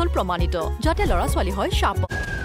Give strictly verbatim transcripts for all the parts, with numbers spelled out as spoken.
পিস্তল প্ৰমাণিত যাতে লৰা ছোৱালী হয় শাপ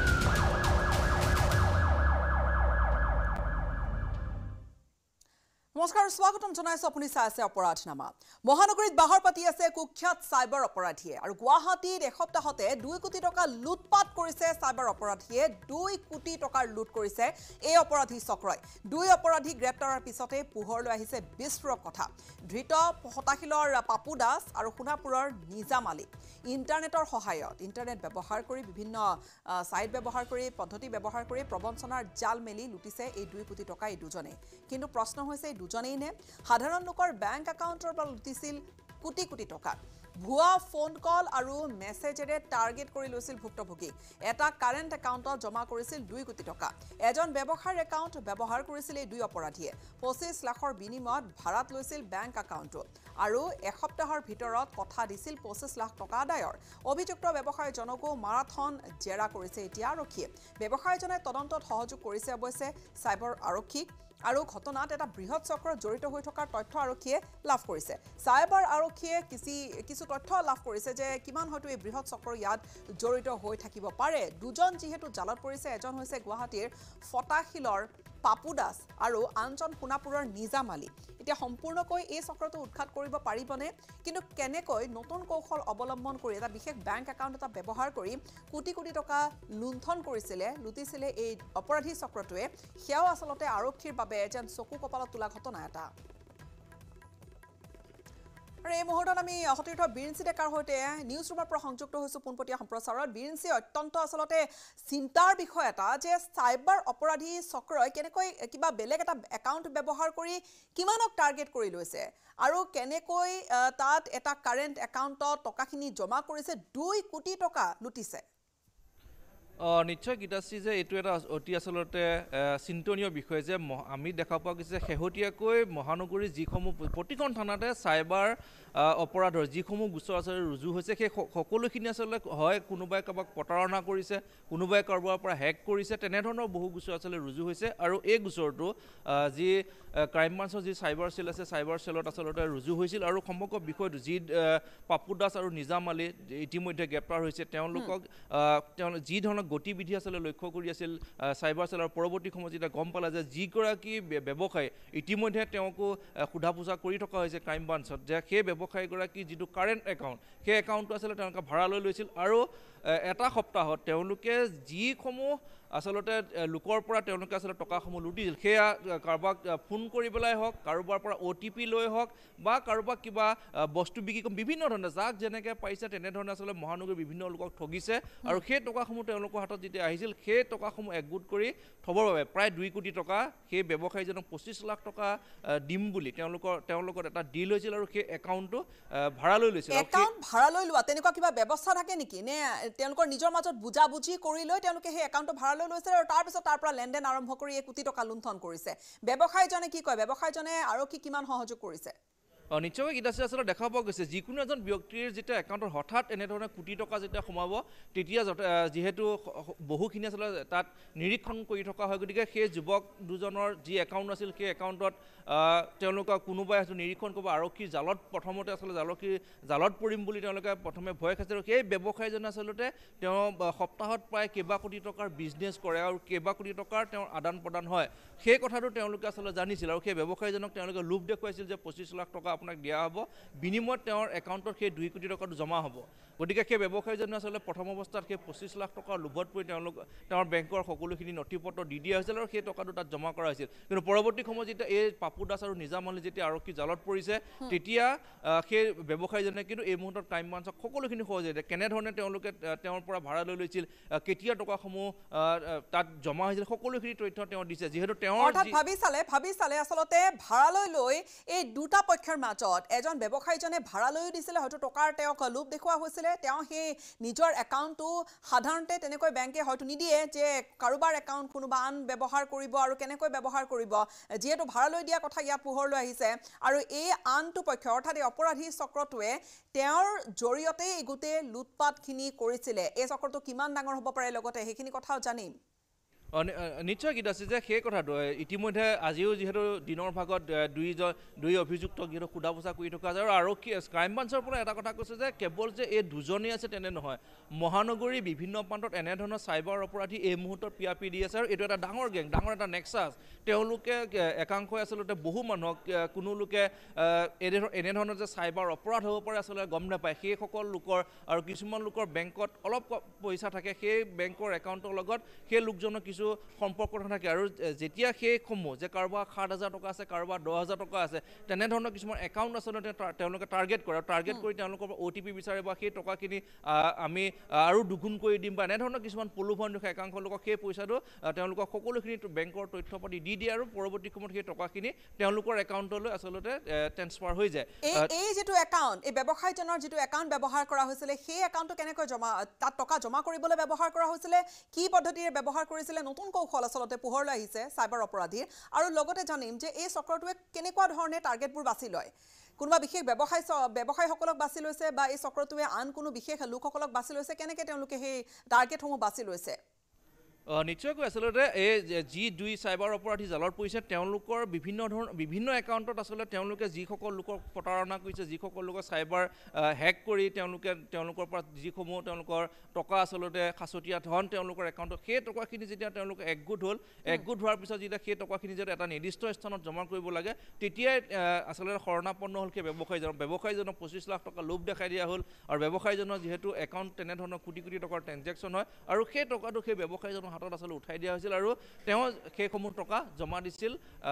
নমস্কাৰ স্বাগতম জনাইছো আপুনি চাই আছে অপৰাধনামা মহানগৰীত বাহৰ পাতি আছে কুখ্যাত সাইবাৰ অপৰাধীয়ে আৰু গুৱাহাটীত এসপ্তাহতে দুই কোটি টকা লুটপাট কৰিছে সাইবাৰ অপৰাধীয়ে দুই কোটি টকাৰ লুট কৰিছে এই অপৰাধী চক্ৰই দুই অপৰাধী গ্ৰেপ্তাৰৰ পিছতে পোহৰলৈ আহিছে বিস্ফোৰক কথা ধৃত হতাশিলৰ পাপু দাস আৰু সোণাপুৰৰ নিজাম আলী ইন্টাৰনেটৰ সহায়ত ইন্টাৰনেট ব্যৱহাৰ কৰি বিভিন্ন সাইট ব্যৱহাৰ কৰি পদ্ধতি ব্যৱহাৰ কৰি প্ৰবঞ্চনাৰ জাল মেলি লুটিছে এই দুই কোটি টকা এই দুজনে কিন্তু প্ৰশ্ন হৈছে দুজনেই নে সাধাৰণ লোকৰ বেংক একাউণ্টৰ পৰা লুটিছিল কোটি কোটি টকা ভুৱা ফোন কল আৰু মেছেজেৰে টাৰ্গেট কৰি লৈছিল ভুক্তভোগী এটা কাৰেণ্ট একাউণ্টত জমা কৰিছিল দুই কোটি টকা এজন ব্যৱসায়ৰ একাউণ্ট ব্যৱহাৰ কৰিছিল এই দুই অপৰাধীয়ে পঁচিছ লাখৰ বিনিময়ত ভাড়াত লৈছিল বেংক একাউণ্টটো আৰু এসপ্তাহৰ ভিতৰত কথা দিছিল পঁচিছ লাখ টকা আদায়ৰ অভিযুক্ত ব্যৱসায়ীজনকো মাৰাথন জেৰা কৰিছে এতিয়া আৰক্ষীয়ে ব্যৱসায়ীজনে তদন্তত সহযোগ কৰিছে অৱশ্যে চাইবাৰ আৰক্ষীক আৰু ঘটনাত এটা বৃহৎ চক্ৰ জড়িত হৈ থকাৰ তথ্য আৰক্ষীয়ে লাভ কৰিছে সাইবাৰ আৰক্ষীয়ে কিছু কিছু তথ্য লাভ কৰিছে যে কিমান হয়তো এই বৃহৎ চক্ৰ ইয়াত জড়িত হৈ থাকিব পাৰে দুজন যেহেতু জালত পৰিছে এজন হৈছে গুৱাহাটীৰ ফটাশিলৰ পাপু দাস আৰু আনজন সোণাপুৰৰ নিজাম আলী এতিয়া সম্পূৰ্ণকৈ এই চক্ৰটো উৎখাত কৰিব পাৰিবনে কিন্তু কেনেকৈ নতুন কৌশল অৱলম্বন কৰি এটা বিশেষ বেংক একাউণ্ট এটা ব্যৱহাৰ কৰি কোটি কোটি টকা লুণ্ঠন কৰিছিলে লুটিছিলে এই অপৰাধী চক্ৰটোৱে সেয়াও আচলতে আৰক্ষীৰ বাবে যেন চকু কপালত তোলা ঘটনা এটা আৰু এই মুহূৰ্তত আমি সতীৰ্থ বীৰেঞ্চি ডেকাৰ সৈতে নিউজ ৰুমৰ পৰা সংযুক্ত হৈছোঁ পোনপটীয়া সম্প্ৰচাৰত বীৰেঞ্চি অত্যন্ত আচলতে চিন্তাৰ বিষয় এটা যে চাইবাৰ অপৰাধী চক্ৰই কেনেকৈ কিবা বেলেগ এটা একাউণ্ট ব্যৱহাৰ কৰি কিমানক টাৰ্গেট কৰি লৈছে আৰু কেনেকৈ তাত এটা কাৰেণ্ট একাউণ্টত টকাখিনি জমা কৰিছে দুই কোটি টকা লুটিছে নিশ্চয় গীতাশ্ৰী যে এইটো এটা অতি আচলতে চিন্তনীয় বিষয় যে আমি দেখা পোৱা গৈছে শেহতীয়াকৈ মহানগৰীৰ যিসমূহ প্ৰতিখন থানাতে চাইবাৰ অপৰাধৰ যিসমূহ গোচৰ আচলতে ৰুজু হৈছে সেই সকলোখিনি আচলতে হয় কোনোবাই কাৰোবাক প্ৰতাৰণা কৰিছে কোনোবাই কাৰোবাৰ পৰা হেক কৰিছে তেনেধৰণৰ বহু গোচৰ আচলতে ৰুজু হৈছে আৰু এই গোচৰটো যি ক্ৰাইম ব্ৰাঞ্চৰ যি চাইবাৰ চেল আছে চাইবাৰ চেলত আচলতে ৰুজু হৈছিল আৰু সমগ্ৰ বিষয়টো যি পাপু দাস আৰু নিজাম আলী ইতিমধ্যে গ্ৰেপ্তাৰ হৈছে তেওঁলোকক তেওঁ যি ধৰণৰ গতিবিধি আচলতে লক্ষ্য কৰি আছিল চাইবাৰ চেলৰ পৰৱৰ্তী সময়ত যেতিয়া গম পালে যে যিগৰাকী ব্যৱসায়ী ইতিমধ্যে তেওঁকো সোধা পোছা কৰি থকা হৈছে ক্ৰাইম ব্ৰাঞ্চত যে সেই ব্যৱসায়ীগৰাকী যিটো কাৰেণ্ট একাউণ্ট সেই একাউণ্টটো আচলতে তেওঁলোকে ভাড়ালৈ লৈছিল আৰু এটা সপ্তাহত তেওঁলোকে যিসমূহ আচলতে লোকৰ পৰা তেওঁলোকে আচলতে টকাসমূহ লুটিছিল সেয়া কাৰোবাক ফোন কৰি পেলাই হওক কাৰোবাৰ পৰা অ' টি পি লৈ হওক বা কাৰোবাক কিবা বস্তু বিক্ৰী কৰি বিভিন্ন ধৰণে যাক যেনেকৈ পাৰিছে তেনেধৰণে আচলতে মহানগৰীৰ বিভিন্ন লোকক ঠগিছে আৰু সেই টকাসমূহ তেওঁলোকৰ হাতত যেতিয়া আহিছিল সেই টকাসমূহ একগোট কৰি থবৰ বাবে প্ৰায় দুই কোটি টকা সেই ব্যৱসায়ীজনক পঁচিছ লাখ টকা দিম বুলি তেওঁলোকৰ তেওঁলোকৰ এটা ডিল হৈছিল আৰু সেই একাউণ্টটো ভাড়ালৈ লৈছিল একাউণ্ট ভাড়ালৈ লোৱা তেনেকুৱা কিবা ব্যৱস্থা থাকে নেকি নে তেওঁলোকৰ নিজৰ মাজত বুজাবুজি কৰি লৈ তেওঁলোকে সেই একাউণ্টটো ভাড়ালৈ লৈছে আৰু তাৰপিছত তাৰ পৰা লেনদেন আৰম্ভ কৰি এই কোটি টকা লুণ্ঠন কৰিছে ব্যৱসায়ীজনে কি কয় ব্যৱসায়ীজনে আৰক্ষী কিমান সহযোগ কৰিছে নিশ্চয়কৈ গীতাশ্ৰী আচলতে দেখা পোৱা গৈছে যিকোনো এজন ব্যক্তিৰ যেতিয়া একাউণ্টত হঠাৎ এনেধৰণে কোটি টকা যেতিয়া সোমাব তেতিয়া যিহেতু বহুখিনি আচলতে তাত নিৰীক্ষণ কৰি থকা হয় গতিকে সেই যুৱক দুজনৰ যি একাউণ্ট আছিল সেই একাউণ্টত তেওঁলোকক কোনোবাই হয়তো নিৰীক্ষণ কৰিব আৰক্ষীৰ জালত প্ৰথমতে আচলতে আৰক্ষীৰ জালত পৰিম বুলি তেওঁলোকে প্ৰথমে ভয় খাইছে আৰু সেই ব্যৱসায়ীজনে আচলতে তেওঁ সপ্তাহত প্ৰায় কেইবা কোটি টকাৰ বিজনেছ কৰে আৰু কেইবা কোটি টকাৰ তেওঁৰ আদান প্ৰদান হয় সেই কথাটো তেওঁলোকে আচলতে জানিছিল আৰু সেই ব্যৱসায়ীজনক তেওঁলোকে লোভ দেখুৱাইছিল যে পঁচিছ লাখ টকা আপোনাক দিয়া হ'ব বিনিময়ত তেওঁৰ একাউণ্টত সেই দুই কোটি টকাটো জমা হ'ব গতিকে সেই ব্যৱসায়ীজনে আচলতে প্ৰথম অৱস্থাত সেই পঁচিছ লাখ টকাৰ লোভত পৰি তেওঁলোক তেওঁৰ বেংকৰ সকলোখিনি নথি পত্ৰ দি দিয়া হৈছিল আৰু সেই টকাটো তাত জমা কৰা হৈছিল কিন্তু পৰৱৰ্তী সময়ত যেতিয়া এই পাপু দাস আৰু নিজাম আলী যেতিয়া আৰক্ষী জালত পৰিছে তেতিয়া সেই ব্যৱসায়ীজনে কিন্তু এই মুহূৰ্তত ক্ৰাইম ব্ৰাঞ্চক সকলোখিনি সহযোগ দিয়ে কেনেধৰণে তেওঁলোকে তেওঁৰ পৰা ভাড়া লৈ লৈছিল কেতিয়া টকাসমূহ তাত জমা হৈছিল সকলোখিনি তথ্য তেওঁ দিছে যিহেতু তেওঁৰ অৰ্থাৎ ভাবি চালে ভাবি চালে আচলতে ভাড়ালৈ লৈ এই দুটা পক্ষৰ মাজত এজন ব্যৱসায়ীজনে ভাড়ালৈও দিছিলে হয়তো টকাৰ তেওঁক লোভ দেখুওৱা হৈছিলে তেওঁ সেই নিজৰ একাউণ্টটো সাধাৰণতে তেনেকৈ বেংকে হয়তো নিদিয়ে যে কাৰোবাৰ একাউণ্ট কোনোবা আন ব্যৱহাৰ কৰিব আৰু কেনেকৈ ব্যৱহাৰ কৰিব যিহেতু ভাড়ালৈ দিয়া কথা ইয়াত পোহৰলৈ আহিছে আৰু এই আনটো পক্ষ অৰ্থাৎ এই অপৰাধী চক্ৰটোৱে তেওঁৰ জৰিয়তে এই গোটেই লুটপাটখিনি কৰিছিলে এই চক্ৰটো কিমান ডাঙৰ হ'ব পাৰে লগতে সেইখিনি কথাও জানিম নিশ্চয় গীত আছে যে সেই কথাটো ইতিমধ্যে আজিও যিহেতু দিনৰ ভাগত দুইজন দুই অভিযুক্তক যিহেতু সোধা পোছা কৰি থকা যায় আৰু আৰক্ষী ক্ৰাইম ব্ৰাঞ্চৰ পৰা এটা কথা কৈছে যে কেৱল যে এই দুজনেই আছে তেনে নহয় মহানগৰীৰ বিভিন্ন প্ৰান্তত এনেধৰণৰ চাইবাৰ অপৰাধী এই মুহূৰ্তত পিয়াপি দি আছে আৰু এইটো এটা ডাঙৰ গেং ডাঙৰ এটা নেক্সাছ তেওঁলোকে একাংশই আচলতে বহু মানুহক কোনো লোকে এনেধৰণৰ যে চাইবাৰ অপৰাধ হ'ব পাৰে আচলতে গম নাপায় সেইসকল লোকৰ আৰু কিছুমান লোকৰ বেংকত অলপ পইচা থাকে সেই বেংকৰ একাউণ্টৰ লগত সেই লোকজনৰ কিছু সম্পৰ্ক থাকে আৰু যেতিয়া সেইসমূহ যে কাৰোবাৰ সাত হাজাৰ টকা আছে কাৰোবাৰ দহ হাজাৰ টকা আছে তেনেধৰণৰ কিছুমান একাউণ্ট আচলতে তেওঁলোকে টাৰ্গেট কৰে আৰু টাৰ্গেট কৰি তেওঁলোকৰ পৰা অ' টি পি বিচাৰে বা সেই টকাখিনি আমি আৰু দুগুণ কৰি দিম বা এনেধৰণৰ কিছুমান প্ৰলোভন দেখুৱাই একাংশ লোকক সেই পইচাটো তেওঁলোকক সকলোখিনি বেংকৰ তথ্য পাতি দি দিয়ে আৰু পৰৱৰ্তী সময়ত সেই টকাখিনি তেওঁলোকৰ একাউণ্টলৈ আচলতে ট্ৰেন্সফাৰ হৈ যায় এই যিটো একাউণ্ট এই ব্যৱসায়ীজনৰ যিটো একাউণ্ট ব্যৱহাৰ কৰা হৈছিলে সেই একাউণ্টটো কেনেকৈ জমা তাত টকা জমা কৰিবলৈ ব্যৱহাৰ কৰা হৈছিলে কি পদ্ধতিৰে ব্যৱহাৰ কৰিছিলে নতুন কৌশল আচলতে পোহৰলৈ আহিছে চাইবাৰ অপৰাধীৰ আৰু লগতে জানিম যে এই চক্ৰটোৱে কেনেকুৱা ধৰণে টাৰ্গেটবোৰ বাছি লয় কোনোবা বিশেষ ব্যৱসায় ব্যৱসায়ীসকলক বাছি লৈছে বা এই চক্ৰটোৱে আন কোনো বিশেষ লোকসকলক বাছি লৈছে কেনেকৈ তেওঁলোকে সেই টাৰ্গেটসমূহ বাছি লৈছে নিশ্চয়কৈ আচলতে এই যি দুই চাইবাৰ অপৰাধী জালত পৰিছে তেওঁলোকৰ বিভিন্ন ধৰণৰ বিভিন্ন একাউণ্টত আচলতে তেওঁলোকে যিসকল লোকক প্ৰতাৰণা কৰিছে যিসকল লোকক চাইবাৰ হেক কৰি তেওঁলোকে তেওঁলোকৰ পৰা যিসমূহ তেওঁলোকৰ টকা আচলতে সাঁচতীয়া ধন তেওঁলোকৰ একাউণ্টত সেই টকাখিনি যেতিয়া তেওঁলোকে একগোট হ'ল একগোট হোৱাৰ পিছত যেতিয়া সেই টকাখিনি যেতিয়া এটা নিৰ্দিষ্ট স্থানত জমা কৰিব লাগে তেতিয়াই আচলতে শৰণাপন্ন হ'ল সেই ব্যৱসায়ীজনক ব্যৱসায়ীজনক পঁচিছ লাখ টকা লোভ দেখাই দিয়া হ'ল আৰু ব্যৱসায়ীজনৰ যিহেতু একাউণ্ট তেনেধৰণৰ কোটি কোটি টকাৰ ট্ৰেঞ্জেকশ্যন হয় আৰু সেই টকাটো সেই ব্যৱসায়ীজনৰ হাতত আচলতে উঠাই দিয়া হৈছিল আৰু তেওঁ সেইসমূহ টকা জমা দিছিল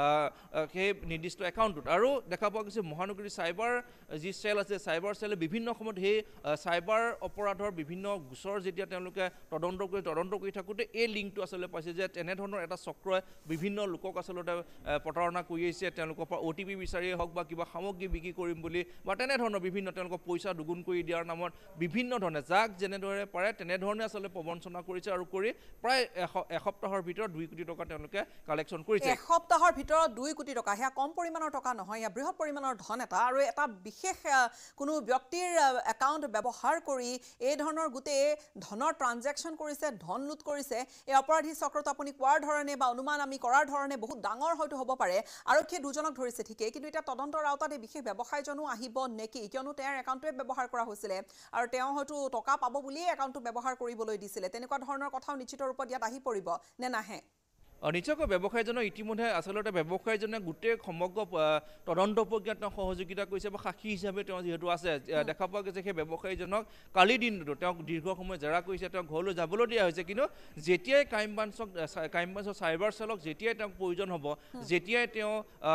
সেই নিৰ্দিষ্ট একাউণ্টটোত আৰু দেখা পোৱা গৈছে মহানগৰী চাইবাৰ যি চেল আছে চাইবাৰ চেলে বিভিন্ন সময়ত সেই চাইবাৰ অপৰাধৰ বিভিন্ন গোচৰ যেতিয়া তেওঁলোকে তদন্ত কৰি তদন্ত কৰি থাকোঁতে এই লিংকটো আচলতে পাইছে যে তেনেধৰণৰ এটা চক্ৰই বিভিন্ন লোকক আচলতে প্ৰতাৰণা কৰি আহিছে তেওঁলোকৰ পৰা অ' টি পি বিচাৰিয়ে হওক বা কিবা সামগ্ৰী বিক্ৰী কৰিম বুলি বা তেনেধৰণৰ বিভিন্ন তেওঁলোকক পইচা দুগুণ কৰি দিয়াৰ নামত বিভিন্ন ধৰণে যাক যেনেদৰে পাৰে তেনেধৰণে আচলতে প্ৰবঞ্চনা কৰিছে আৰু কৰি প্ৰায় এসপ্তাহৰ ভিতৰত দুই কোটি টকা তেওঁলোকে কালেকশ্যন কৰিছে এসপ্তাহৰ ভিতৰত দুই কোটি টকা সেয়া কম পৰিমাণৰ টকা নহয় এয়া বৃহৎ পৰিমাণৰ ধন এটা আৰু এটা বিশেষ কোনো ব্যক্তিৰ একাউণ্ট ব্যৱহাৰ কৰি এই ধৰণৰ গোটেই ধনৰ ট্ৰানজেকশ্যন কৰিছে ধন লুট কৰিছে এই অপৰাধী চক্ৰটো আপুনি কোৱাৰ ধৰণে বা অনুমান আমি কৰাৰ ধৰণে বহুত ডাঙৰ হয়তো হ'ব পাৰে আৰক্ষীয়ে দুজনক ধৰিছে ঠিকেই কিন্তু এতিয়া তদন্তৰ আওতাত এই বিশেষ ব্যৱসায়ীজনো আহিব নেকি কিয়নো তেওঁৰ একাউণ্টটোৱে ব্যৱহাৰ কৰা হৈছিলে আৰু তেওঁ হয়তো টকা পাব বুলিয়েই একাউণ্টটো ব্যৱহাৰ কৰিবলৈ দিছিলে তেনেকুৱা ধৰণৰ কথাও নিশ্চিত ৰূপত ইয়াত আহি পৰিব নে নাহে নিশ্চয়কৈ ব্যৱসায়ীজনৰ ইতিমধ্যে আচলতে ব্যৱসায়ীজনে গোটেই সমগ্ৰ তদন্ত প্ৰক্ৰিয়াত তেওঁ সহযোগিতা কৰিছে বা সাক্ষী হিচাপে তেওঁ যিহেতু আছে দেখা পোৱা গৈছে সেই ব্যৱসায়ীজনক কালি দিনটো তেওঁক দীৰ্ঘ সময় জেৰা কৰিছে তেওঁক ঘৰলৈ যাবলৈ দিয়া হৈছে কিন্তু যেতিয়াই ক্ৰাইম ব্ৰাঞ্চক ক্ৰাইম ব্ৰাঞ্চৰ চাইবাৰ চেলক যেতিয়াই তেওঁক প্ৰয়োজন হ'ব যেতিয়াই তেওঁ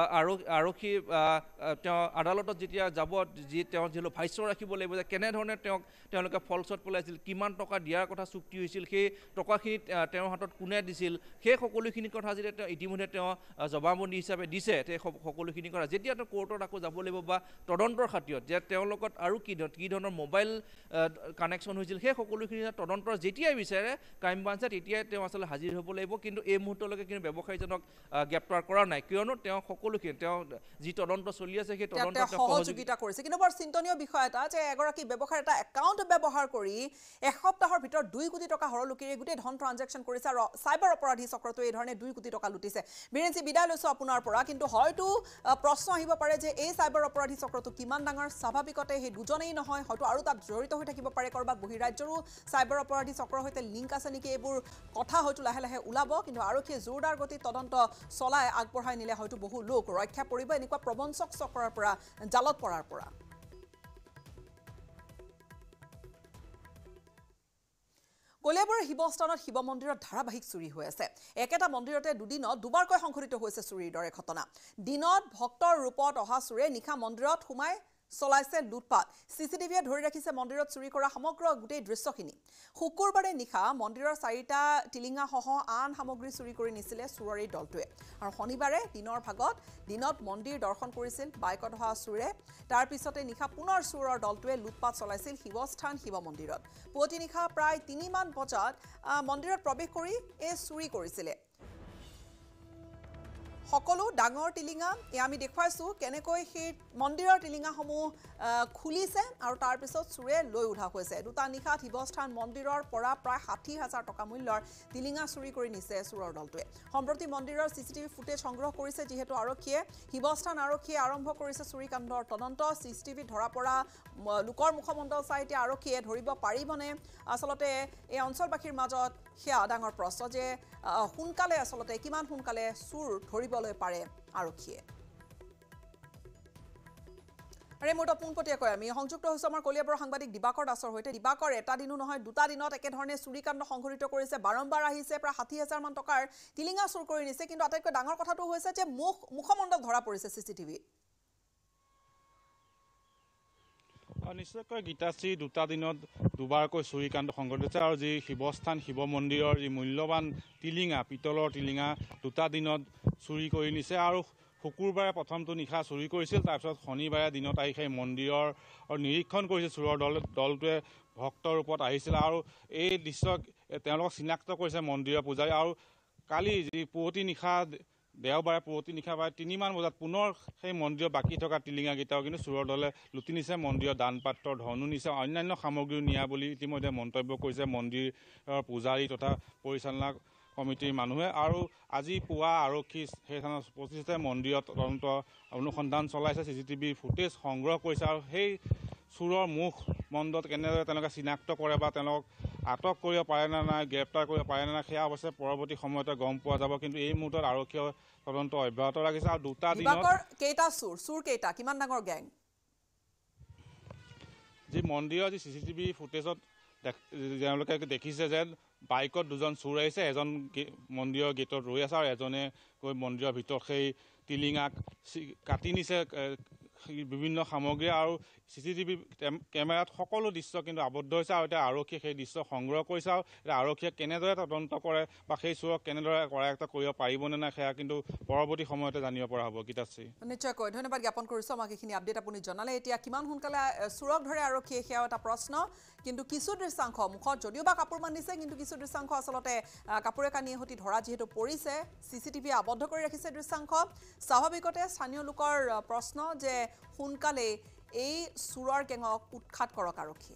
আৰক্ষী তেওঁ আদালতত যেতিয়া যাব যি তেওঁ যিহেতু ভাষ্য ৰাখিব লাগিব যে কেনেধৰণে তেওঁক তেওঁলোকে ফলছত পেলাইছিল কিমান টকা দিয়াৰ কথা চুক্তি হৈছিল সেই টকাখিনি তেওঁৰ হাতত কোনে দিছিল সেই সকলোখিনি কথা যেতিয়া তেওঁ ইতিমধ্যে তেওঁ জবাববন্দী হিচাপে দিছে সেই সকলোখিনি কথা যেতিয়া তেওঁ কোৰ্টত আকৌ যাব লাগিব বা তদন্তৰ খাতিৰত যে তেওঁৰ লগত আৰু কি কি ধৰণৰ মোবাইল কানেকশ্যন হৈছিল সেই সকলোখিনি তদন্তৰ যেতিয়াই বিচাৰে ক্ৰাইম ব্ৰাঞ্চে তেতিয়াই তেওঁ আচলতে হাজিৰ হ'ব লাগিব কিন্তু এই মুহূৰ্তলৈকে কিন্তু ব্যৱসায়ীজনক গ্ৰেপ্তাৰ কৰা নাই কিয়নো তেওঁ সকলোখিনি তেওঁ যি তদন্ত চলি আছে সেই তদন্ত সহযোগিতা কৰিছে কিন্তু বৰ চিন্তনীয় বিষয় এটা যে এগৰাকী ব্যৱসায়ীৰ এটা একাউণ্ট ব্যৱহাৰ কৰি এসপ্তাহৰ ভিতৰত দুই কোটি টকা হৰলুকিৰে গোটেই ধন ট্ৰানজেকশ্যন কৰিছে আৰু চাইবাৰ অপৰাধী চক্ৰটোৱে এই ধৰণে দুই কোটি টকা লুটিছে বীৰেঞ্চি বিদায় লৈছোঁ আপোনাৰ পৰা কিন্তু হয়তো প্ৰশ্ন আহিব পাৰে যে এই চাইবাৰ অপৰাধী চক্ৰটো কিমান ডাঙৰ স্বাভাৱিকতে সেই দুজনেই নহয় হয়তো আৰু তাত জড়িত হৈ থাকিব পাৰে ক'ৰবাত বহিৰাজ্যৰো চাইবাৰ অপৰাধী চক্ৰৰ সৈতে লিংক আছে নেকি এইবোৰ কথা হয়তো লাহে লাহে ওলাব কিন্তু আৰক্ষীয়ে জোৰদাৰ গতিত তদন্ত চলাই আগবঢ়াই নিলে হয়তো বহু লোক ৰক্ষা পৰিব এনেকুৱা প্ৰবঞ্চক চক্ৰৰ পৰা জালত পৰাৰ পৰা কলিয়াবৰৰ শিৱস্থানত শিৱ মন্দিৰত ধাৰাবাহিক চুৰি হৈ আছে একেটা মন্দিৰতে দুদিনত দুবাৰকৈ সংঘটিত হৈছে চুৰিৰ দৰে ঘটনা দিনত ভক্তৰ ৰূপত অহা চুৰে নিশা মন্দিৰত সোমাই চলাইছে লুটপাট চিচিটিভিয়ে ধৰি ৰাখিছে মন্দিৰত চুৰি কৰা সমগ্ৰ গোটেই দৃশ্যখিনি শুকুৰবাৰে নিশা মন্দিৰৰ চাৰিটা টিলিঙাসহ আন সামগ্ৰী চুৰি কৰি নিছিলে চুৰৰ এই দলটোৱে আৰু শনিবাৰে দিনৰ ভাগত দিনত মন্দিৰ দৰ্শন কৰিছিল বাইকত অহা চুৰে তাৰ পিছতে নিশা পুনৰ চুৰৰ দলটোৱে লুটপাট চলাইছিল শিৱস্থান শিৱ মন্দিৰত পুৱতি নিশা প্ৰায় তিনিমান বজাত মন্দিৰত প্ৰৱেশ কৰি এই চুৰি কৰিছিলে সকলো ডাঙৰ টিলিঙা এ আমি দেখুৱাইছো কেনেকৈ সেই মন্দিৰৰ টিলিঙাসমূহ খুলিছে আৰু তাৰ পিছত চুৰে লৈ উঠা হৈছে দুটা নিশাত শিৱস্থান মন্দিৰৰ পৰা প্ৰায় ষাঠি হাজাৰ টকা মূল্যৰ টিলিঙা চুৰি কৰি নিছে চুৰৰ দলটোৱে সম্প্ৰতি মন্দিৰৰ চিচিটিভি ফুটেজ সংগ্ৰহ কৰিছে যিহেতু আৰক্ষীয়ে শিৱস্থান আৰক্ষীয়ে আৰম্ভ কৰিছে চুৰি কাণ্ডৰ তদন্ত চিচিটিভি ধৰা পৰা লোকৰ মুখমণ্ডল চাই এতিয়া আৰক্ষীয়ে ধৰিব পাৰিবনে আচলতে এই অঞ্চলবাসীৰ মাজত সেয়া ডাঙৰ প্ৰশ্ন যে সোনকালে আচলতে কিমান সোনকালে চুৰ ধৰিবলৈ পাৰে আৰক্ষীয়ে আৰে মোটা পোনপটীয়াকৈ আমি সংযুক্ত হৈছে আমাৰ কলিয়াবৰ সাংবাদিক দিবাকৰ দাসৰ হৈতে দিবাকৰ এটা দিনো নহয় দুটা দিনত একে ধৰণে চুৰি কাণ্ড সংঘটিত কৰিছে বাৰম্বাৰ আহিছে প্ৰায় ষাঠি হাজাৰ মান টকাৰ টিলিঙা চুৰ কৰি নিছে কিন্তু আটাইতকৈ ডাঙৰ কথাটো হৈছে যে মুখ মুখমণ্ডল ধৰা পৰিছে চিচিটিভি নিশ্চয়কৈ গীতাশ্ৰী দুটা দিনত দুবাৰকৈ চুৰি কাণ্ড সংঘটিত হৈছে আৰু যি শিৱস্থান শিৱ মন্দিৰৰ যি মূল্যৱান টিলিঙা পিতলৰ টিলিঙা দুটা দিনত চুৰি কৰি নিছে আৰু শুকুৰবাৰে প্ৰথমটো নিশা চুৰি কৰিছিল তাৰপিছত শনিবাৰে দিনত আহি সেই মন্দিৰৰ নিৰীক্ষণ কৰিছিল চোৰৰ দল দলটোৱে ভক্তৰ ৰূপত আহিছিল আৰু এই দৃশ্য তেওঁলোকক চিনাক্ত কৰিছে মন্দিৰৰ পূজাৰী আৰু কালি যি পুৱতি নিশা দেওবাৰে পুৱতি নিশা প্ৰায় তিনিমান বজাত পুনৰ সেই মন্দিৰৰ বাকী থকা টিলিঙাকেইটাও কিন্তু চোৰৰ দলে লুটি নিছে মন্দিৰৰ দান পাত্ৰ ধনো নিছে অন্যান্য সামগ্ৰীও নিয়া বুলি ইতিমধ্যে মন্তব্য কৰিছে মন্দিৰৰ পূজাৰী তথা পৰিচালনা কমিটিৰ মানুহে আৰু আজি পুৱা আৰক্ষী সেই স্থানত উপস্থিত হৈছে মন্দিৰত তদন্ত অনুসন্ধান চলাইছে চিচিটিভি ফুটেজ সংগ্ৰহ কৰিছে আৰু সেই চোৰৰ মুখ মণ্ডত কেনেদৰে তেওঁলোকে চিনাক্ত কৰে বা তেওঁলোকক আটক কৰিব পাৰে নে নাই গ্ৰেপ্তাৰ কৰিব পাৰে নে নাই সেয়া অৱশ্যে পৰৱৰ্তী সময়তে গম পোৱা যাব কিন্তু এই মুহূৰ্তত আৰক্ষীয়ে তদন্ত অব্যাহত ৰাখিছে আৰু দুটা দিনত কেইটা চুৰ চুৰ কেইটা কিমান ডাঙৰ গেং যি মন্দিৰৰ যি চিচিটিভি ফুটেজত তেওঁলোকে দেখিছে যে বাইকত দুজন চুৰ আহিছে এজন মন্দিৰৰ গেটত ৰৈ আছে আৰু এজনে গৈ মন্দিৰৰ ভিতৰত সেই টিলিঙাক কাটি নিছে বিভিন্ন সামগ্ৰী আৰু চিচিটিভি কেমেৰাত সকলো দৃশ্য কিন্তু আবদ্ধ হৈছে আৰু এতিয়া আৰক্ষীয়ে সেই দৃশ্য সংগ্ৰহ কৰিছে আৰু এতিয়া আৰক্ষীয়ে কেনেদৰে তদন্ত কৰে বা সেই চোৰক কেনেদৰে কৰায়ত্ব কৰিব পাৰিবনে নাই সেয়া কিন্তু পৰৱৰ্তী সময়তে জানিব পৰা হ'ব গীতাশ্ৰী নিশ্চয়কৈ ধন্যবাদ জ্ঞাপন কৰিছোঁ আমাক এইখিনি আপডেট আপুনি জনালে এতিয়া কিমান সোনকালে চোৰক ধৰে আৰক্ষীয়ে সেয়াও এটা প্ৰশ্ন কিন্তু কিছু দৃশ্যাংশ মুখত যদিও বা কাপোৰ বান্ধিছে কিন্তু কিছু দৃশ্যাংশ আচলতে কাপোৰে কানিয়ে সৈতে ধৰা যিহেতু পৰিছে চিচিটিভি আবদ্ধ কৰি ৰাখিছে দৃশ্যাংশ স্বাভাৱিকতে স্থানীয় লোকৰ প্ৰশ্ন যে সোনকালে এই চুৰৰ গেঙক উৎখাত কৰক আৰক্ষীয়ে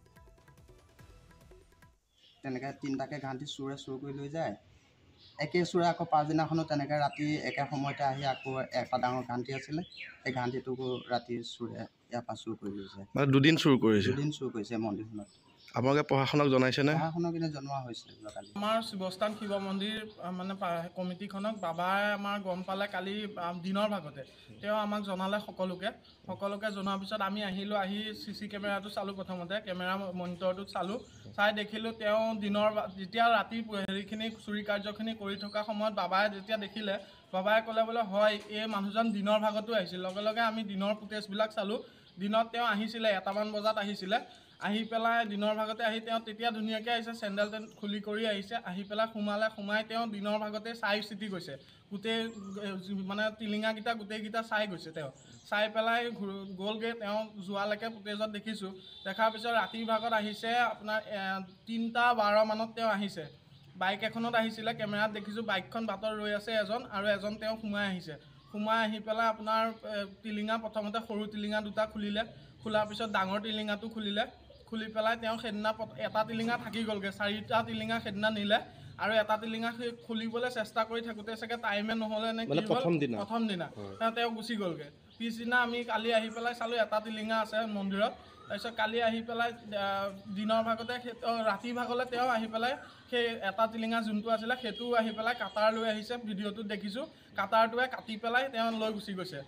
তেনেকৈ তিনিটাকে ঘাঁটি চুৰে চুৰ কৰি লৈ যায় একে চুৰে আকৌ পাছদিনাখনো তেনেকৈ ৰাতি একে সময়তে আহি আকৌ এটা ডাঙৰ ঘাঁটি আছিলে সেই ঘাঁটিটোকো ৰাতি চুৰে ইয়াৰ পৰা চুৰ কৰি লৈ যায় মানে দুদিন চুৰ কৰিছে দুদিন চুৰ কৰিছে মন্দিৰখনত আপোনালোকে প্ৰশাসনক জনাইছেনে প্ৰশাসনক কিন্তু জনোৱা হৈছে যোৱাকালি আমাৰ শিৱস্থান শিৱ মন্দিৰ মানে কমিটিখনক বাবাই আমাৰ গম পালে কালি দিনৰ ভাগতে তেওঁ আমাক জনালে সকলোকে সকলোকে জনোৱাৰ পিছত আমি আহিলোঁ আহি চি চি কেমেৰাটো চালোঁ প্ৰথমতে কেমেৰা মনিটৰটোত চালোঁ চাই দেখিলোঁ তেওঁ দিনৰ যেতিয়া ৰাতি হেৰিখিনি চুৰি কাৰ্যখিনি কৰি থকা সময়ত বাবাই যেতিয়া দেখিলে বাবাই ক'লে বোলে হয় এই মানুহজন দিনৰ ভাগতো আহিছিল লগে লগে আমি দিনৰ ফুটেজবিলাক চালোঁ দিনত তেওঁ আহিছিলে এটামান বজাত আহিছিলে আহি পেলাই দিনৰ ভাগতে আহি তেওঁ তেতিয়া ধুনীয়াকৈ আহিছে চেণ্ডেল টেন খুলি কৰি আহিছে আহি পেলাই সোমালে সোমাই তেওঁ দিনৰ ভাগতে চাই চিটি গৈছে গোটেই মানে টিলিঙাকেইটা গোটেইকেইটা চাই গৈছে তেওঁ চাই পেলাই গ'লগৈ তেওঁ যোৱালৈকে ফুটেজত দেখিছোঁ দেখাৰ পিছত ৰাতিৰ ভাগত আহিছে আপোনাৰ তিনিটা বাৰ মানত তেওঁ আহিছে বাইক এখনত আহিছিলে কেমেৰাত দেখিছোঁ বাইকখন বাটত ৰৈ আছে এজন আৰু এজন তেওঁ সোমাই আহিছে সোমাই আহি পেলাই আপোনাৰ টিলিঙা প্ৰথমতে সৰু টিলিঙা দুটা খুলিলে খোলাৰ পিছত ডাঙৰ টিলিঙাটো খুলিলে খুলি পেলাই তেওঁ সেইদিনা এটা টিলিঙা থাকি গ'লগৈ চাৰিটা টিলিঙা সেইদিনা নিলে আৰু এটা টিলিঙা খুলিবলৈ চেষ্টা কৰি থাকোঁতে চাগে টাইমে নহ'লে নে কি হ'ল প্ৰথম দিনা তেওঁ গুচি গ'লগৈ পিছদিনা আমি কালি আহি পেলাই চালোঁ এটা টিলিঙা আছে মন্দিৰত তাৰপিছত কালি আহি পেলাই দিনৰ ভাগতে ৰাতিৰ ভাগলৈ তেওঁ আহি পেলাই সেই এটা টিলিঙা যোনটো আছিলে সেইটোও আহি পেলাই কাটাৰ লৈ আহিছে ভিডিঅ'টোত দেখিছোঁ কাটাৰটোৱে কাটি পেলাই তেওঁ লৈ গুচি গৈছে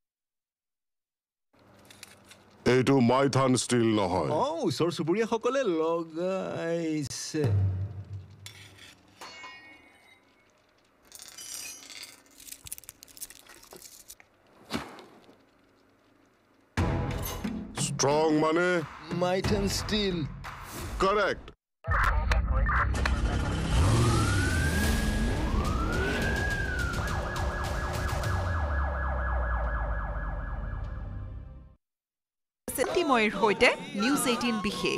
এইটো মাইথান ষ্টিল নহয় অ ওচৰ চুবুৰীয়াসকলে লগাইছে ষ্ট্ৰং মানে মাইথান ষ্টিল কাৰেক্ট ময়ৰ হৈতে নিউজ এইটিন বিশেষ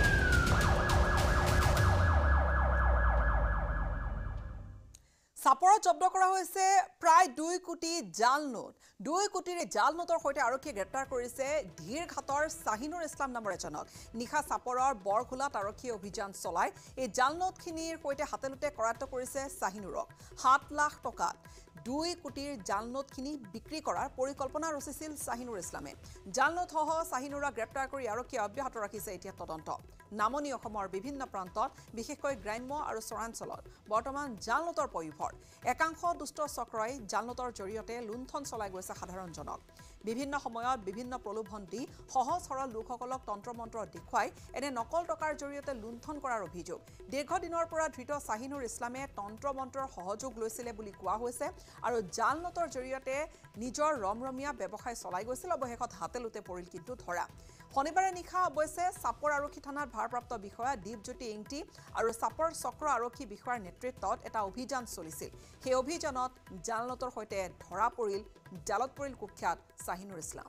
চাপৰত সময়ত জব্দ কৰা হৈছে প্ৰায় দুই কোটি জাল নোট দুই কোটিৰ জাল নোটৰ সৈতে আৰক্ষীয়ে গ্ৰেপ্তাৰ কৰিছে ধীৰঘাটৰ শাহিনুৰ ইছলাম নামৰ এজনক নিশা চাপৰৰ বৰখোলাত আৰক্ষীয়ে অভিযান চলায় এই জাল নোটখিনিৰ সৈতে হাতেলোতে কৰায়ত্ব কৰিছে শাহিনুৰক সাত লাখ টকাত দুই কোটিৰ জাল নোটখিনি বিক্ৰী কৰাৰ পৰিকল্পনা ৰচিছিল শাহিনুৰ ইছলামে জাল নোটসহ শাহিনুৰক গ্ৰেপ্তাৰ কৰি আৰক্ষীয়ে অব্যাহত ৰাখিছে এতিয়া তদন্ত নামনি অসমৰ বিভিন্ন প্ৰান্তত বিশেষকৈ গ্ৰাম্য আৰু চৰাঞ্চলত বৰ্তমান জাল নোটৰ পয়োভৰ একাংশ দুষ্ট চক্ৰই জাল নোটৰ জৰিয়তে লুণ্ঠন চলাই গৈছে সাধাৰণ জনক বিভিন্ন সময়ত বিভিন্ন প্ৰলোভন দি সহজ সৰল লোকসকলক তন্ত্ৰমন্ত্ৰ দেখুৱাই এনে নকল টকাৰ জৰিয়তে লুণ্ঠন কৰাৰ অভিযোগ দীৰ্ঘদিনৰ পৰা ধৃত শাহিনুৰ ইছলামে তন্ত্ৰমন্ত্ৰৰ সহযোগ লৈছিলে বুলি কোৱা হৈছে আৰু জাল নোটৰ জৰিয়তে নিজৰ ৰমৰমীয়া ব্যৱসায় চলাই গৈছিল অৱশেষত হাতেলোতে পৰিল কিন্তু ধৰা শনিবাৰে নিশা অৱশ্যে চাপৰ আৰক্ষী থানাৰ ভাৰপ্ৰাপ্ত বিষয়া দীপজ্যোতি ইংটি আৰু চাপৰ চক্ৰ আৰক্ষী বিষয়াৰ নেতৃত্বত এটা অভিযান চলিছিল সেই অভিযানত জাল নোটৰ সৈতে ধৰা পৰিল জালত পৰিল কুখ্যাত শাহিনুৰ ইছলাম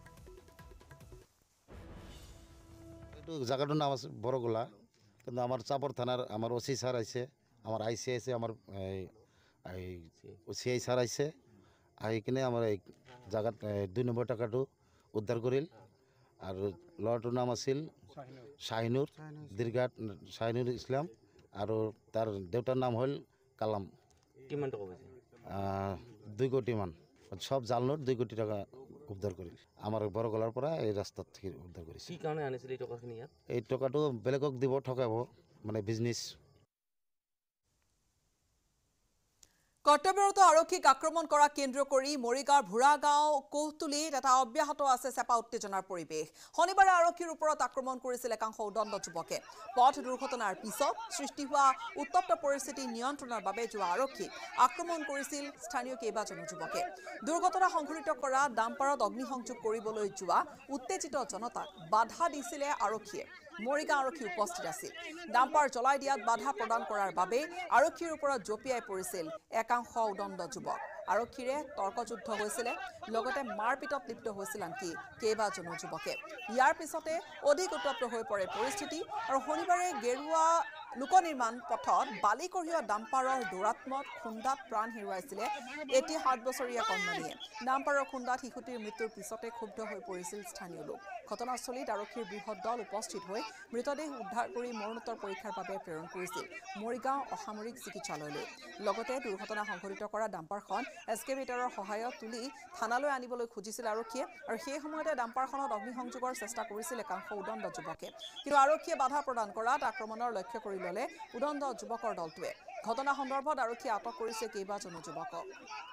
এইটো জায়গাটোৰ নাম আছে বৰগোলা কিন্তু আমাৰ চাপৰ থানাৰ আমাৰ ওসি স্যার আছে আমাৰ আইসি আছে আমাৰ এই ওসি আই স্যার আছে আহি কিনে আমাৰ এই জায়গাত দুই নম্বৰ টাকাটো উদ্ধাৰ কৰিল আৰু ল'ৰাটোৰ নাম আছিল শাহিনুৰ দীৰ্ঘাট শাহিনুৰ ইছলাম আৰু তাৰ দেউতাৰ নাম হ'ল কালাম কিমান টকা পাইছে দুই কোটি মান সব জাল নোট দুই কোটি টাকা উদ্ধাৰ কৰিল আমাৰ বৰগোলাৰ পৰা এই ৰাস্তাত থেকে উদ্ধাৰ কৰিছে কি কাৰণে আনিছিল এই টকাখিনি ইয়াত এই টকাটো বেলেগক দিব ঠকাব মানে বিজনেছ কৰ্তব্যৰত আৰক্ষীক আক্ৰমণ কৰা কেন্দ্ৰ কৰি মৰিগাঁৱৰ ভুৰাগাঁও কোহতুলিত এটা অব্যাহত আছে চেপা উত্তেজনাৰ পৰিৱেশ শনিবাৰে আৰক্ষীৰ ওপৰত আক্ৰমণ কৰিছিল একাংশ উদণ্ড যুৱকে পথ দুৰ্ঘটনাৰ পিছত সৃষ্টি হোৱা উত্তপ্ত পৰিস্থিতি নিয়ন্ত্ৰণৰ বাবে যোৱা আৰক্ষীক আক্ৰমণ কৰিছিল স্থানীয় কেইবাজনো যুৱকে দুৰ্ঘটনা সংঘটিত কৰা ডাম্পাৰত অগ্নিসংযোগ কৰিবলৈ যোৱা উত্তেজিত জনতাক বাধা দিছিলে আৰক্ষীয়ে মৰিগাঁও আৰক্ষী উপস্থিত আছিল ডাম্পাৰ জ্বলাই দিয়াত বাধা প্ৰদান কৰাৰ বাবে আৰক্ষীৰ ওপৰত জঁপিয়াই পৰিছিল একাংশ উদণ্ড যুৱক আৰক্ষীৰে তৰ্কযুদ্ধ হৈছিল লগতে মাৰপিটত লিপ্ত হৈছিল আনকি কেইবাজনো যুৱকে ইয়াৰ পিছতে অধিক উত্তপ্ত হৈ পৰে পৰিস্থিতি আৰু শনিবাৰে গেৰুৱা লোক নিৰ্মাণ পথত বালি কঢ়িওৱা ডাম্পাৰৰ দৌৰাত্মক খুন্দাত প্ৰাণ হেৰুৱাইছিলে এটি সাত বছৰীয়া কন্যানীয়ে ডাম্পাৰৰ খুন্দাত শিশুটিৰ মৃত্যুৰ পিছতে ক্ষুব্ধ হৈ পৰিছিল স্থানীয় লোক ঘটনাস্থলীত আৰক্ষীৰ বৃহৎ দল উপস্থিত হৈ মৃতদেহ উদ্ধাৰ কৰি মৰণোত্তৰ পৰীক্ষাৰ বাবে প্ৰেৰণ কৰিছিল মৰিগাঁও অসামৰিক চিকিৎসালয়লৈ লগতে দুৰ্ঘটনা সংঘটিত কৰা ডাম্পাৰখন এস্কেভেটৰৰ সহায়ত তুলি থানালৈ আনিবলৈ খুজিছিল আৰক্ষীয়ে আৰু সেই সময়তে ডাম্পাৰখনত অগ্নিসংযোগৰ চেষ্টা কৰিছিল একাংশ উদণ্ড যুৱকে কিন্তু আৰক্ষীয়ে বাধা প্ৰদান কৰাত আক্ৰমণৰ লক্ষ্য কৰি ললে উদণ্ড যুৱকৰ দলটোৱে ঘটনা সন্দৰ্ভত আৰক্ষীয়ে আটক কৰিছে কেইবাজনো যুৱকক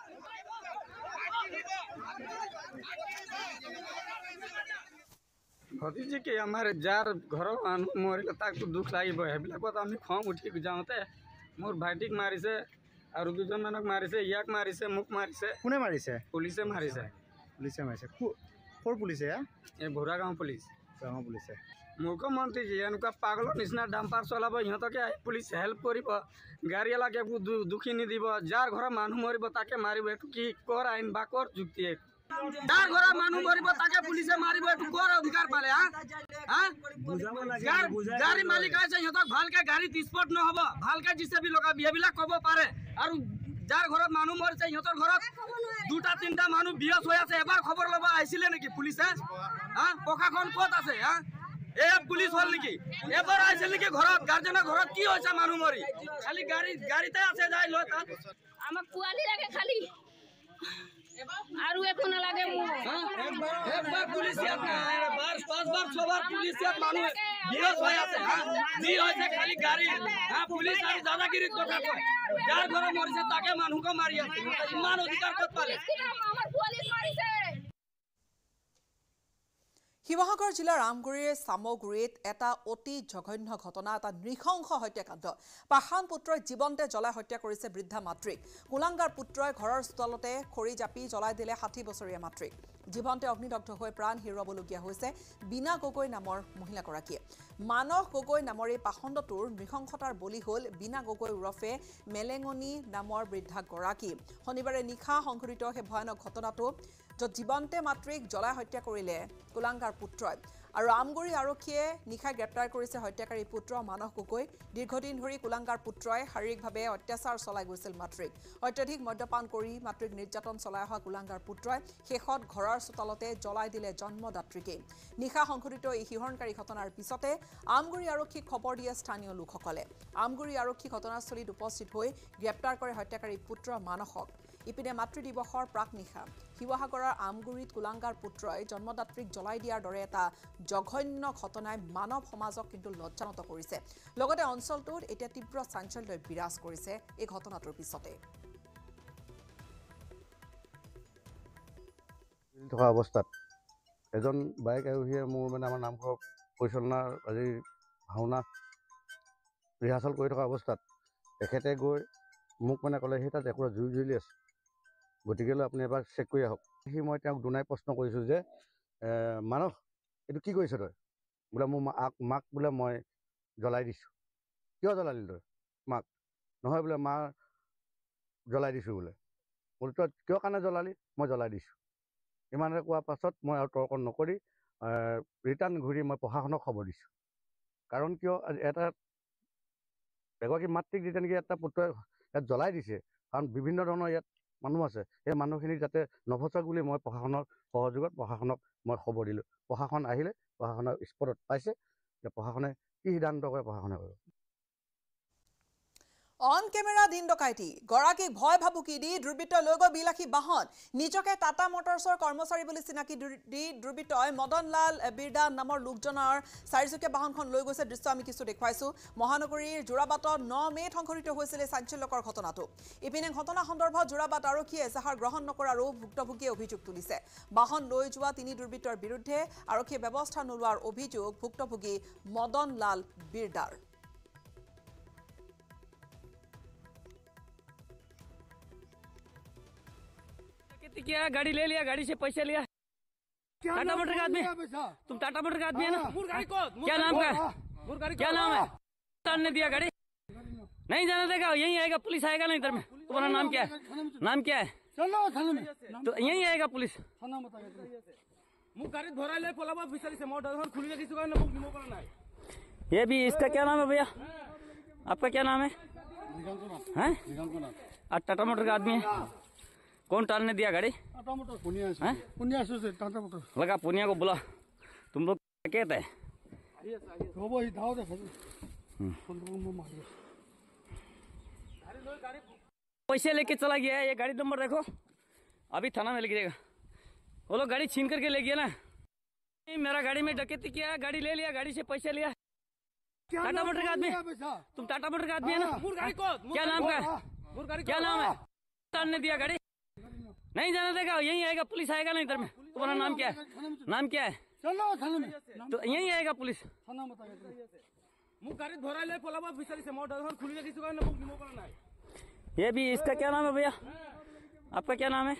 ভতিজিকে আমাৰ যাৰ ঘৰৰ মানুহ মৰিলে তাকতো দুখ লাগিব সেইবিলাকত আমি খং উঠি যাওঁতে মোৰ ভাইটিক মাৰিছে আৰু দুজনমানক মাৰিছে ইয়াক মাৰিছে মোক মাৰিছে কোনে মাৰিছে পুলিচে মাৰিছে পুলিচে মাৰিছে ক'ৰ পুলিচে এই ভুৰাগাঁও পুলিচ গাঁও পুলিচে মুখ্যমন্ত্ৰী এনেকুৱা পাগলৰ নিচিনা ডাম্পাৰ চলাব সিহঁতকে পুলিচ হেল্প কৰিব গাড়ীৱালাকে দুখী নিদিব যাৰ ঘৰৰ মানুহ মৰিব তাকে মাৰিব এইটো কি কৰ আইন বা কৰ যুক্তি যাৰ ঘৰৰ মানুহ মৰিব তাকে পুলিচে মাৰিব এইটো কৰ অধিকাৰ পালে গাড়ী মালিক আছে সিহঁতক ভালকে গাড়ীত স্পট নহ'ব ভালকে জিচেবি লগাব এইবিলাক ক'ব পাৰে আৰু যাৰ ঘৰত মানুহ মৰিছে সিহঁতৰ ঘৰত দুটা তিনিটা মানুহ বিয়স হৈ আছে এবাৰ খবৰ ল'ব আহিছিলে নেকি পুলিচে হা প্ৰশাসন ক'ত আছে হা এই পুলিচ হল নেকি এবাৰ আহিছিল নেকি ঘৰত গাৰ্জেনৰ ঘৰত কি হৈছে মানুহ মৰি খালি গাড়ী গাড়ীতে আছে যাই লৈ তাত আমাক পোৱালি লাগে খালি আৰু একো নালাগে মোক একবাৰ পুলিচ ইয়াত নাই বাৰ পাঁচবাৰ ছবাৰ পুলিচ ইয়াত মানুহ বিয়স হৈ আছে যি হৈছে খালি গাড়ী হা পুলিচ আৰু দাদাগিৰিত কথা কয় যাৰ ঘৰত মৰিছে তাকে মানুহকে মাৰি আছে ইমান অধিকাৰ ক'ত পালে আমাৰ পোৱালি মাৰিছে শিৱসাগৰ জিলাৰ ৰামগুৰিৰ চামগুৰিত এটা অতি জঘন্য ঘটনা এটা নৃশংস হত্যাকাণ্ড পাহান পুত্ৰই জীৱন্তে জ্বলাই হত্যা কৰিছে বৃদ্ধা মাতৃক কুলাংগাৰ পুত্ৰই ঘৰৰ চোতালতে খৰি জাপি জ্বলাই দিলে ষাঠি বছৰীয়া মাতৃক জীৱন্তে অগ্নিদগ্ধ হৈ প্ৰাণ হেৰুৱাবলগীয়া হৈছে বীণা গগৈ নামৰ মহিলাগৰাকীয়ে মানস গগৈ নামৰ এই পাখণ্ডটোৰ নৃশংসতাৰ বলি হ'ল বীণা গগৈ ওৰফে মেলেঙনি নামৰ বৃদ্ধাগৰাকী শনিবাৰে নিশা সংঘটিত সেই ভয়ানক ঘটনাটো য'ত জীৱন্তে মাতৃক জ্বলাই হত্যা কৰিলে কুলাংগাৰ পুত্ৰই আৰু আমগুৰি আৰক্ষীয়ে নিশা গ্ৰেপ্তাৰ কৰিছে হত্যাকাৰী পুত্ৰ মানস গগৈ দীৰ্ঘদিন ধৰি কুলাংগাৰ পুত্ৰই শাৰীৰিকভাৱে অত্যাচাৰ চলাই গৈছিল মাতৃক অত্যাধিক মদ্যপান কৰি মাতৃক নিৰ্যাতন চলাই অহা কুলাংগাৰ পুত্ৰই শেষত ঘৰৰ চোতালতে জ্বলাই দিলে জন্মদাত্ৰীকে নিশা সংঘটিত এই শিহৰণকাৰী ঘটনাৰ পিছতে আমগুৰি আৰক্ষীক খবৰ দিয়ে স্থানীয় লোকসকলে আমগুৰি আৰক্ষী ঘটনাস্থলীত উপস্থিত হৈ গ্ৰেপ্তাৰ কৰে হত্যাকাৰী পুত্ৰ মানসক ইপিনে মাতৃ দিৱসৰ প্ৰাক নিশা শিৱসাগৰৰ আমগুৰিত কুলাংগাৰ পুত্ৰই জন্মদাত্ৰীক জ্বলাই দিয়াৰ দৰে এটা জঘন্য ঘটনাই মানৱ সমাজক কিন্তু লজ্জানত কৰিছে লগতে অঞ্চলটোত এতিয়া তীব্ৰ চাঞ্চল্য বিৰাজ কৰিছে এই ঘটনাটোৰ পিছতে থকা অৱস্থাত এজন বাইক আৰোহীয়ে মোৰ মানে আমাৰ নামঘৰ পৰিচালনাৰ আজি ভাওনা ৰিহাৰ্চেল কৰি থকা অৱস্থাত তেখেতে গৈ মোক মানে ক'লে সেই তাত একোৰা জুই জ্বলি আছে গতিকেলৈ আপুনি এবাৰ চেক কৰি আহক সি মই তেওঁক দুনাই প্ৰশ্ন কৰিছোঁ যে মানস এইটো কি কৰিছ তই বোলে মোৰ মাক মাক বোলে মই জ্বলাই দিছোঁ কিয় জ্বলালি তই মাক নহয় বোলে মা জ্বলাই দিছোঁ বোলে বোলে তই কিয় কাৰণে জ্বলালি মই জ্বলাই দিছোঁ ইমানে কোৱাৰ পাছত মই আৰু তৰ্ক নকৰি ৰিটাৰ্ণ ঘূৰি মই প্ৰশাসনক খবৰ দিছোঁ কাৰণ কিয় এটা এগৰাকী মাতৃক যেতিয়া নেকি এটা পুত্ৰই ইয়াত জ্বলাই দিছে কাৰণ বিভিন্ন ধৰণৰ ইয়াত মানুহ আছে সেই মানুহখিনি যাতে নভচক বুলি মই প্ৰশাসনৰ সহযোগত প্ৰশাসনক মই খবৰ দিলোঁ প্ৰশাসন আহিলে প্ৰশাসনৰ স্পটত পাইছে যে প্ৰশাসনে কি সিদ্ধান্ত কৰে প্ৰশাসনে কৰিব অন কেমেৰা দিন ডকাইতি গৰাকীক ভয় ভাবুকি দি দুৰ্বৃত্ত লৈ গৈ বিলাসী বাহন নিজকে টাটা মটৰ্ছৰ কৰ্মচাৰী বুলি চিনাকি দি দুৰ্বৃত্তই মদনলাল বিৰদা নামৰ লোকজনৰ চাৰিচকীয়া বাহনখন লৈ গৈছে দৃশ্য আমি কিছু দেখুৱাইছোঁ মহানগৰীৰ যোৰাবাটত ন মে'ত সংঘটিত হৈছিল এই চাঞ্চল্যকৰ ঘটনাটো ইপিনে ঘটনা সন্দৰ্ভত যোৰাবাট আৰক্ষীয়ে এজাহাৰ গ্ৰহণ নকৰাৰো ভুক্তভোগীয়ে অভিযোগ তুলিছে বাহন লৈ যোৱা তিনি দুৰ্বৃত্তৰ বিৰুদ্ধে আৰক্ষীয়ে ব্যৱস্থা নোলোৱাৰ অভিযোগ ভুক্তভোগী মদনলাল বিৰদাৰ क्या गाड़ी ले लिया गाड़ी से पैसे लिया टाटा मोटर का आदमी तुम टाटा मोटर का आदमी है ना क्या नाम का क्या नाम है ने दिया गाड़ी नहीं जाना देगा यहीं आएगा पुलिस आएगा ना इधर में तुम्हारा नाम क्या है नाम क्या है तो यहीं आएगा पुलिस ये भी इसका क्या नाम है भैया आपका क्या नाम है टाटा मोटर का आदमी है कौन टालने दिया गाड़ी पुनिया से टाटा मोटर लगा पुनिया को बुला तुम लोग क्या कहते हैं पैसे लेके चला गया है ये गाड़ी नंबर देखो अभी थाना में लेके जाएगा वो लोग गाड़ी छीन करके ले गया ना मेरा गाड़ी में डकैती किया गाड़ी ले लिया गाड़ी से पैसे लिया टाटा मोटर का आदमी तुम टाटा मोटर का आदमी है ना क्या नाम का क्या नाम है टालने दिया गाड़ी नहीं जाना देगा यहीं आएगा पुलिस आएगा ना इधर में तुम्हारा नाम क्या है नाम क्या है तो यहीं आएगा पुलिस ये भी इसका क्या नाम है भैया आपका क्या नाम है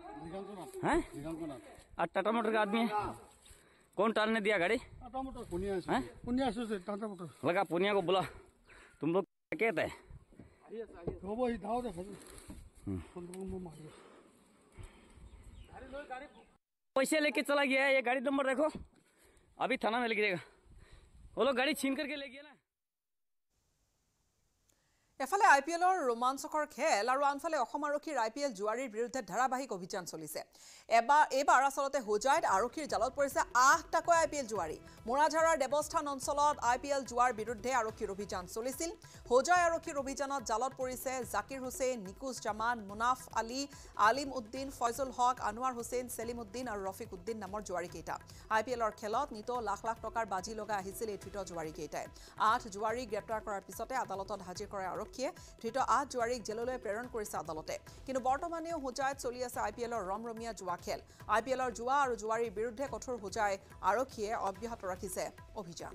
टाटा मोटर का आदमी है कौन टालने दिया गाड़ी लगा पुनिया को बुला तुम लोग क्या कहते हैं पैसे लेके चला गया है ये गाड़ी नंबर देखो अभी थाना में लेके जाएगा वो लोग गाड़ी छीन करके ले गया ना এফালে আইপিএলৰ ৰোমাঞ্চকৰ খেল আৰু আনফালে অসম আৰক্ষীৰ আইপিএল জুৱাৰীৰ বিৰুদ্ধে ধাৰাবাহিক অভিযান চলিছে এবাৰ এইবাৰ আচলতে হোজাইত আৰক্ষীৰ জালত পৰিছে আঠটাকৈ আইপিএল জুৱাৰী মোৰাঝাৰাৰ দেৱস্থান অঞ্চলত আইপিএল জুৱাৰ বিৰুদ্ধে আৰক্ষীৰ অভিযান চলিছিল হোজাই আৰক্ষীৰ অভিযানত জালত পৰিছে জাকিৰ হুছেইন নিকুজ জামান মুনাফ আলী আলিম উদ্দিন ফয়জুল হক আনোৱাৰ হুছেইন সেলিম উদ্দিন আৰু ৰফিক উদ্দিন নামৰ জুৱাৰীকেইটা আইপিএলৰ খেলত নিতো লাখ লাখ টকাৰ বাজি লগা আহিছিল এই ধৃত জুৱাৰীকেইটাই আঠ জুৱাৰী গ্ৰেপ্তাৰ কৰাৰ পিছতে আদালতত হাজিৰ কৰা ধৃত আঠ জুৱাৰীক জেললৈ প্ৰেৰণ কৰিছে আদালতে কিন্তু বৰ্তমানেও হোজাইত চলি আছে আইপিএলৰ ৰমৰমীয়া জুৱা খেল আইপিএলৰ জুৱা আৰু জুৱাৰীৰ বিৰুদ্ধে কঠোৰ হোজাই আৰক্ষীয়ে অব্যাহত ৰাখিছে অভিযান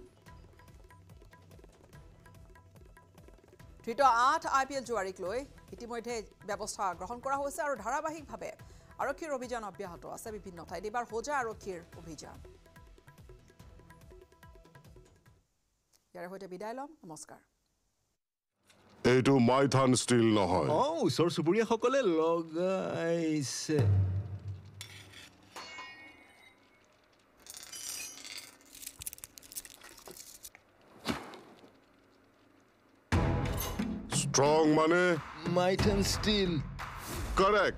ধৃত আঠ আইপিএল জুৱাৰীক লৈ ইতিমধ্যে ব্যৱস্থা গ্ৰহণ কৰা হৈছে আৰু ধাৰাবাহিকভাৱে আৰক্ষীৰ অভিযান অব্যাহত আছে বিভিন্ন ঠাইত এবাৰ হোজাই আৰক্ষীৰ অভিযান ইয়াৰ সৈতে বিদায় লম নমস্কাৰ এইটো মাইথান ষ্টিল নহয় অ ওচৰ চুবুৰীয়াসকলে লগাইছে Strong মানে মাইথান ষ্টিল correct.